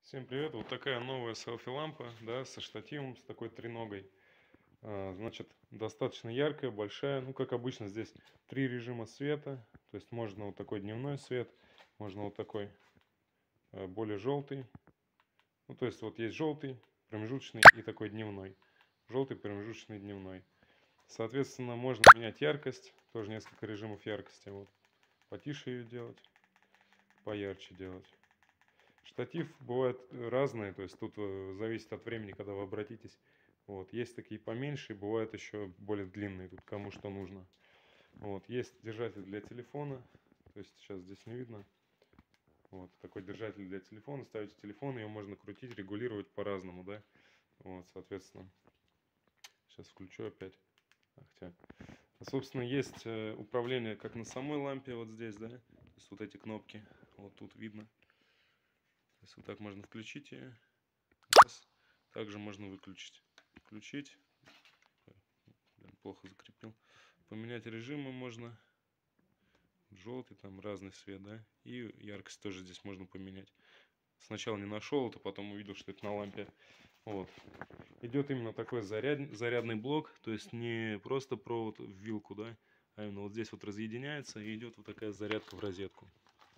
Всем привет! Вот такая новая селфи-лампа, да, со штативом, с такой треногой. Значит, достаточно яркая, большая. Ну, как обычно, здесь 3 режима света. То есть можно вот такой дневной свет, можно вот такой более желтый. Ну, то есть вот есть желтый, промежуточный и такой дневной. Желтый, промежуточный, дневной. Соответственно, можно менять яркость. Тоже несколько режимов яркости. Вот. Потише ее делать, поярче делать. Штатив бывает разные, то есть тут зависит от времени, когда вы обратитесь. Вот, есть такие поменьше, бывают еще более длинные, тут кому что нужно. Вот, есть держатель для телефона, то есть сейчас здесь не видно. Вот, такой держатель для телефона, ставите телефон, ее можно крутить, регулировать по-разному, да. Вот, соответственно, сейчас включу опять. Хотя, собственно, есть управление как на самой лампе, вот здесь, да. То есть вот эти кнопки, вот тут видно. То есть вот так можно включить ее. Раз. Также можно выключить. Включить. Блин, плохо закрепил. Поменять режимы можно. Желтый, там разный свет, да. И яркость тоже здесь можно поменять. Сначала не нашел это, потом увидел, что это на лампе. Вот. Идет именно такой зарядный блок. То есть не просто провод в вилку, да. А именно вот здесь вот разъединяется и идет вот такая зарядка в розетку.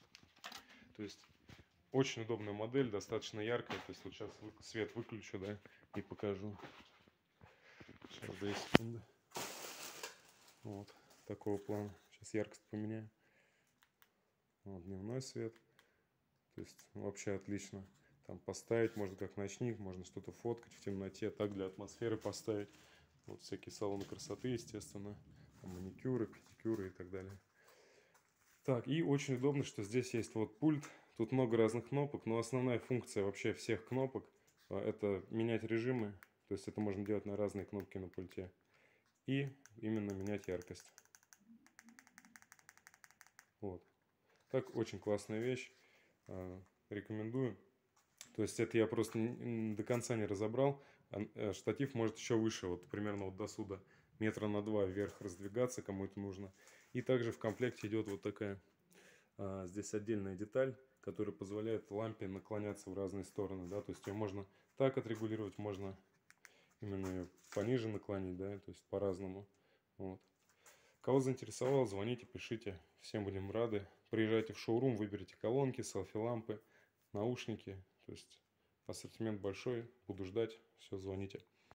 То есть очень удобная модель, достаточно яркая. То есть вот сейчас свет выключу, да, и покажу. Сейчас, 2 секунды. Вот такого плана. Сейчас яркость поменяю. Вот, дневной свет. То есть вообще отлично. Там поставить можно как ночник, можно что-то фоткать в темноте, так для атмосферы поставить. Вот всякие салоны красоты, естественно. Там маникюры, педикюры и так далее. Так, и очень удобно, что здесь есть вот пульт. Тут много разных кнопок, но основная функция вообще всех кнопок это менять режимы. То есть это можно делать на разные кнопки на пульте. И именно менять яркость. Вот. Так, очень классная вещь. Рекомендую. То есть это я просто до конца не разобрал. Штатив может еще выше, вот примерно вот до сюда, 2 метра вверх раздвигаться, кому это нужно. И также в комплекте идет вот такая здесь отдельная деталь, которая позволяет лампе наклоняться в разные стороны. Да? То есть ее можно так отрегулировать, можно именно ее пониже наклонить, да, то есть по-разному. Вот. Кого заинтересовало, звоните, пишите. Всем будем рады. Приезжайте в шоурум, выберите колонки, селфи-лампы, наушники. То есть ассортимент большой. Буду ждать. Все, звоните.